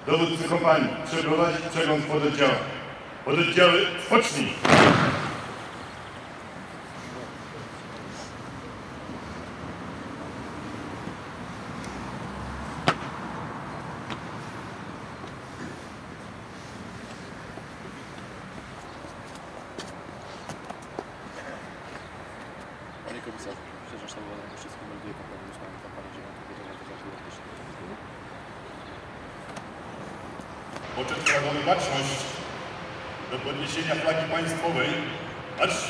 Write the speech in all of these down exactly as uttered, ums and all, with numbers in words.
Dowódcy kompanii, przeprowadzić przegląd pododdziału. Pododdziały, spocznij! Panie komisarzu, przecież to było wszystko melduje poprawy ustaleń kampanii dziewiątego dziewiątego za Poczet prowadzony baczność do podniesienia flagi państwowej. Marsz!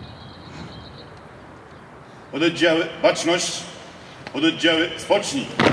Pododdziały, baczność, pododdziały, spocznij.